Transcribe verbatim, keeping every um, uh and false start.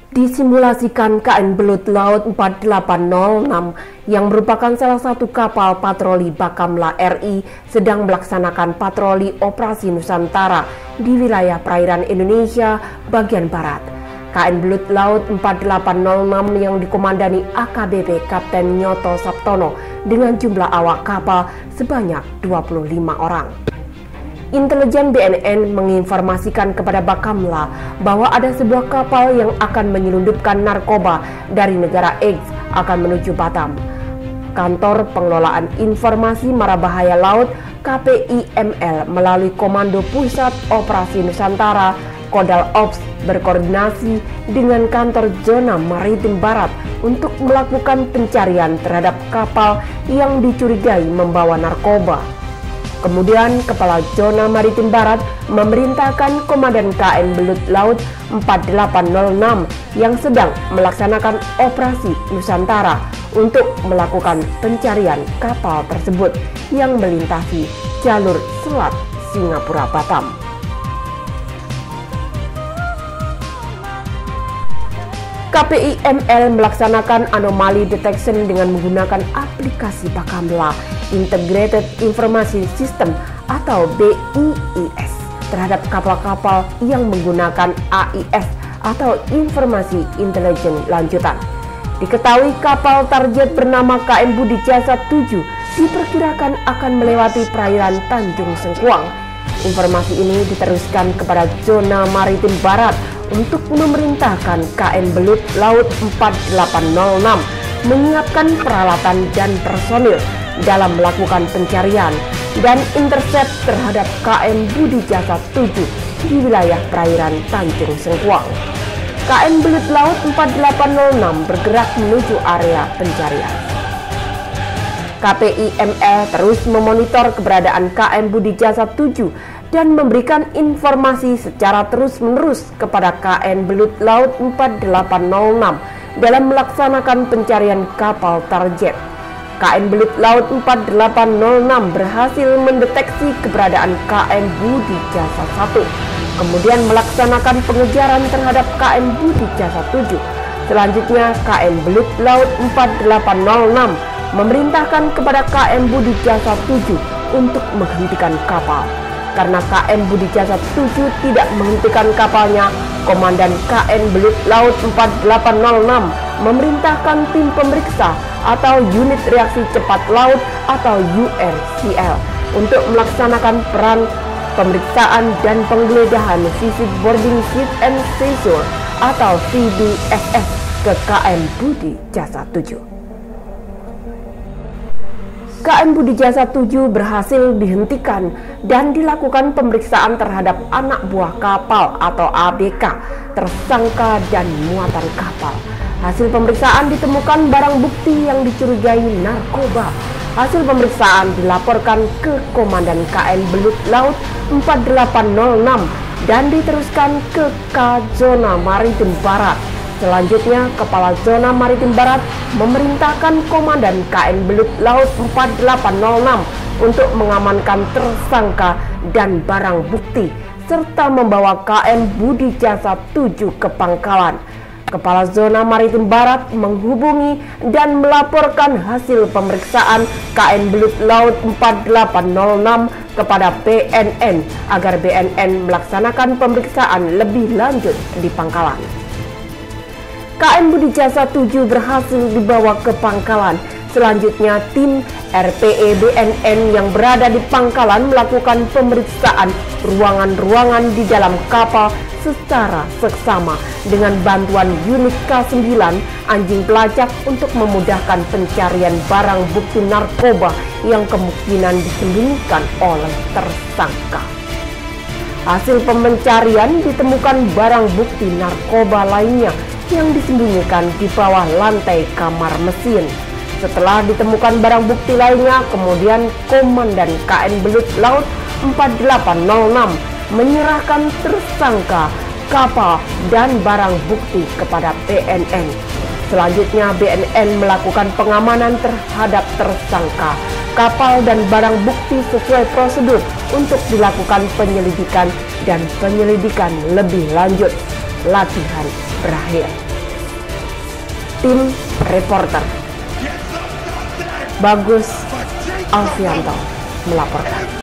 Disimulasikan K N Belut Laut empat delapan nol enam yang merupakan salah satu kapal patroli Bakamla R I sedang melaksanakan patroli operasi Nusantara di wilayah perairan Indonesia bagian barat. K N Belut Laut empat delapan nol enam yang dikomandani A K B P Kapten Nyoto Sabtono dengan jumlah awak kapal sebanyak dua puluh lima orang. Intelijen B N N menginformasikan kepada Bakamla bahwa ada sebuah kapal yang akan menyelundupkan narkoba dari negara X akan menuju Batam. Kantor Pengelolaan Informasi Marabahaya Laut K P I M L melalui Komando Pusat Operasi Nusantara Kodal Ops berkoordinasi dengan kantor Zona Maritim Barat untuk melakukan pencarian terhadap kapal yang dicurigai membawa narkoba. Kemudian Kepala Zona Maritim Barat memerintahkan Komandan K N Belut Laut empat delapan nol enam yang sedang melaksanakan operasi Nusantara untuk melakukan pencarian kapal tersebut yang melintasi jalur selat Singapura Batam. K P I M L melaksanakan anomali detection dengan menggunakan aplikasi Bakamla Integrated Information System atau B I I S terhadap kapal-kapal yang menggunakan A I S atau Informasi Intelijen Lanjutan. Diketahui kapal target bernama K M Budi Jasa tujuh diperkirakan akan melewati perairan Tanjung Sengkuang. Informasi ini diteruskan kepada Zona Maritim Barat untuk memerintahkan K N Belut Laut empat delapan nol enam menyiapkan peralatan dan personil dalam melakukan pencarian dan intercept terhadap K N Budi Jasa tujuh di wilayah perairan Tanjung Sengkuang. K N Belut Laut empat delapan nol enam bergerak menuju area pencarian. K P I M L terus memonitor keberadaan K N Budi Jasa tujuh dan memberikan informasi secara terus-menerus kepada K N Belut Laut empat delapan nol enam dalam melaksanakan pencarian kapal target. K N Belut Laut empat delapan nol enam berhasil mendeteksi keberadaan K N Budi Jasa satu, kemudian melaksanakan pengejaran terhadap K N Budi Jasa tujuh. Selanjutnya K N Belut Laut empat delapan nol enam memerintahkan kepada K N Budi Jasa tujuh untuk menghentikan kapal. Karena K N Budi Jasa tujuh tidak menghentikan kapalnya, Komandan K N Belut Laut empat delapan nol enam memerintahkan tim pemeriksa atau Unit Reaksi Cepat Laut atau U R C L untuk melaksanakan peran pemeriksaan dan penggeledahan Visit Boarding Ship and Seizure atau V B S S ke K N Budi Jasa tujuh. K N Budi Jasa tujuh berhasil dihentikan dan dilakukan pemeriksaan terhadap anak buah kapal atau A B K, tersangka dan muatan kapal. Hasil pemeriksaan ditemukan barang bukti yang dicurigai narkoba. Hasil pemeriksaan dilaporkan ke Komandan K N Belut Laut empat delapan nol enam dan diteruskan ke K Zona Maritim Barat. Selanjutnya, Kepala Zona Maritim Barat memerintahkan Komandan K N Belut Laut empat delapan nol enam untuk mengamankan tersangka dan barang bukti serta membawa K N Budi Jasa tujuh ke pangkalan. Kepala Zona Maritim Barat menghubungi dan melaporkan hasil pemeriksaan K N Belut Laut empat delapan nol enam kepada B N N agar B N N melaksanakan pemeriksaan lebih lanjut di pangkalan. K N Budi Jasa tujuh berhasil dibawa ke pangkalan. Selanjutnya tim R P E B N N yang berada di pangkalan melakukan pemeriksaan ruangan-ruangan di dalam kapal secara seksama dengan bantuan unit K sembilan anjing pelacak untuk memudahkan pencarian barang bukti narkoba yang kemungkinan disembunyikan oleh tersangka. Hasil pencarian ditemukan barang bukti narkoba lainnya yang disembunyikan di bawah lantai kamar mesin. Setelah ditemukan barang bukti lainnya, kemudian Komandan K N Belut Laut empat delapan nol enam menyerahkan tersangka, kapal, dan barang bukti kepada B N N. Selanjutnya B N N melakukan pengamanan terhadap tersangka, kapal, dan barang bukti sesuai prosedur untuk dilakukan penyelidikan dan penyelidikan lebih lanjut. Latihan berakhir. Tim Reporter Bagus Alfianto melaporkan.